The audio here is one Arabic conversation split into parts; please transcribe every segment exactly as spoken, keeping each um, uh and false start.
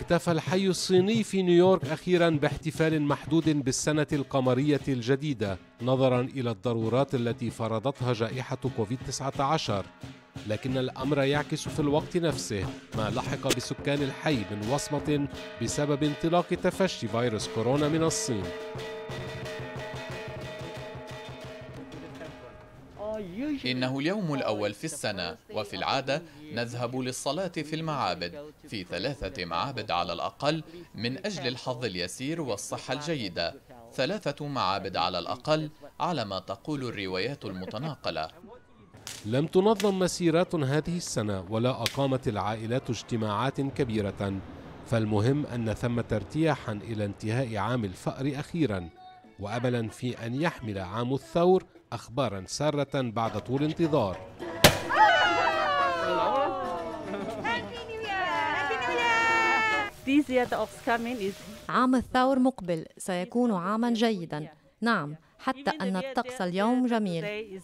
احتفل الحي الصيني في نيويورك أخيرا باحتفال محدود بالسنة القمرية الجديدة نظرا إلى الضرورات التي فرضتها جائحة كوفيد تسعة عشر، لكن الأمر يعكس في الوقت نفسه ما لحق بسكان الحي من وصمة بسبب انطلاق تفشي فيروس كورونا من الصين. إنه اليوم الأول في السنة، وفي العادة نذهب للصلاة في المعابد، في ثلاثة معابد على الأقل من أجل الحظ اليسير والصحة الجيدة، ثلاثة معابد على الأقل على ما تقول الروايات المتناقلة. لم تنظم مسيرات هذه السنة ولا أقامت العائلات اجتماعات كبيرة، فالمهم أن ثمة ارتياحا إلى انتهاء عام الفأر أخيرا، وأملا في أن يحمل عام الثور أخبارا سارة بعد طول انتظار. عام الثور مقبل سيكون عاما جيدا، نعم، حتى أن الطقس اليوم جميل.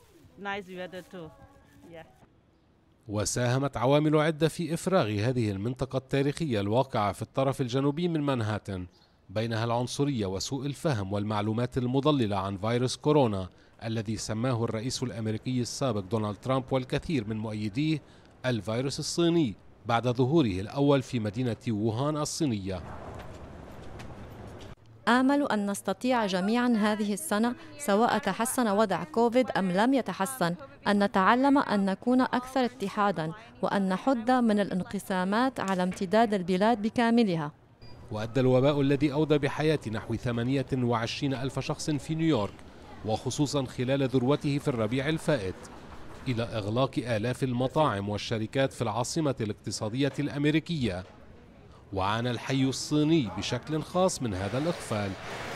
وساهمت عوامل عدة في إفراغ هذه المنطقة التاريخية الواقعة في الطرف الجنوبي من مانهاتن، بينها العنصرية وسوء الفهم والمعلومات المضللة عن فيروس كورونا الذي سماه الرئيس الأمريكي السابق دونالد ترامب والكثير من مؤيديه الفيروس الصيني بعد ظهوره الأول في مدينة ووهان الصينية. آمل أن نستطيع جميعا هذه السنة، سواء تحسن وضع كوفيد أم لم يتحسن، أن نتعلم أن نكون أكثر اتحادا وأن نحد من الانقسامات على امتداد البلاد بكاملها. وأدى الوباء الذي أودى بحياة نحو ثمانية وعشرين ألف شخص في نيويورك، وخصوصا خلال ذروته في الربيع الفائت، إلى إغلاق آلاف المطاعم والشركات في العاصمة الاقتصادية الأمريكية. وعانى الحي الصيني بشكل خاص من هذا الإقفال،